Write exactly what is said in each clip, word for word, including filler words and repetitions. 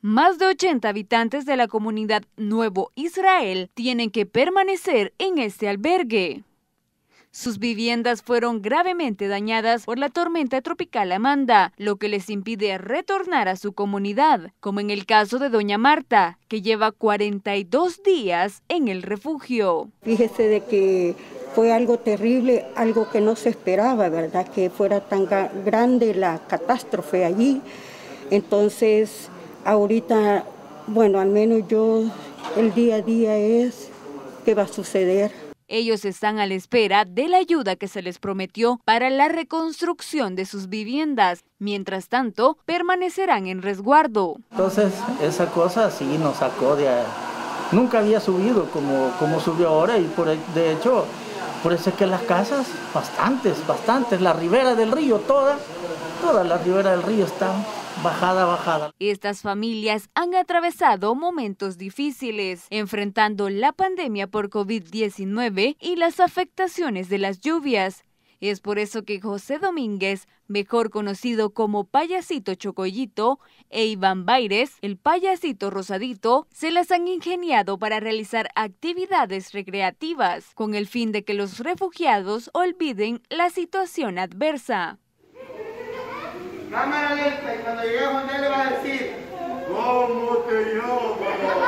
Más de ochenta habitantes de la comunidad Nuevo Israel tienen que permanecer en este albergue. Sus viviendas fueron gravemente dañadas por la tormenta tropical Amanda, lo que les impide retornar a su comunidad, como en el caso de doña Marta, que lleva cuarenta y dos días en el refugio. Fíjese de que fue algo terrible, algo que no se esperaba, ¿verdad? Que fuera tan grande la catástrofe allí. Entonces, ahorita, bueno, al menos yo, el día a día es qué va a suceder. Ellos están a la espera de la ayuda que se les prometió para la reconstrucción de sus viviendas. Mientras tanto, permanecerán en resguardo. Entonces, esa cosa sí nos sacó de ahí. Nunca había subido como, como subió ahora y por, de hecho, por eso es que las casas, bastantes, bastantes, la ribera del río, toda, toda la ribera del río está bajada, bajada. Estas familias han atravesado momentos difíciles, enfrentando la pandemia por COVID diecinueve y las afectaciones de las lluvias. Es por eso que José Domínguez, mejor conocido como Payasito Chocoyito, e Iván Baires, el Payasito Rosadito, se las han ingeniado para realizar actividades recreativas, con el fin de que los refugiados olviden la situación adversa. Cámara lenta, y cuando llegue a Juan le va a decir, ¿cómo te llamo?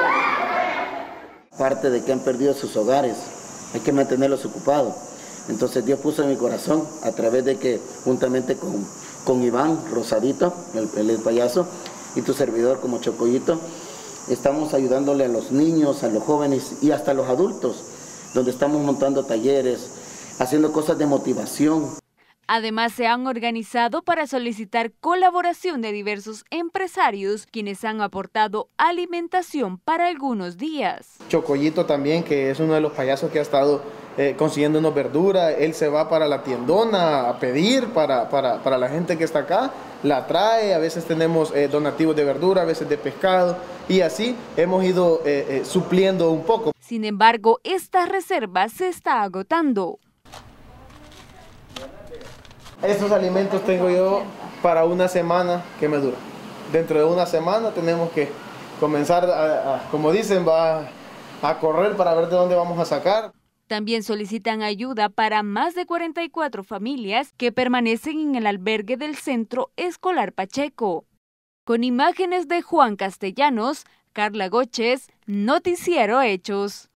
Parte de que han perdido sus hogares, hay que mantenerlos ocupados. Entonces Dios puso en mi corazón, a través de que, juntamente con, con Iván Rosadito, el, el, el payaso, y tu servidor como Chocoyito, estamos ayudándole a los niños, a los jóvenes y hasta a los adultos, donde estamos montando talleres, haciendo cosas de motivación. Además, se han organizado para solicitar colaboración de diversos empresarios, quienes han aportado alimentación para algunos días. Chocoyito también, que es uno de los payasos que ha estado eh, consiguiéndonos verdura, él se va para la tiendona a pedir para, para, para la gente que está acá, la trae, a veces tenemos eh, donativos de verdura, a veces de pescado, y así hemos ido eh, eh, supliendo un poco. Sin embargo, esta reserva se está agotando. Estos alimentos tengo yo para una semana que me dura. Dentro de una semana tenemos que comenzar, a, a, como dicen, va a correr para ver de dónde vamos a sacar. También solicitan ayuda para más de cuarenta y cuatro familias que permanecen en el albergue del Centro Escolar Pacheco. Con imágenes de Juan Castellanos, Carla Goches, Noticiero Hechos.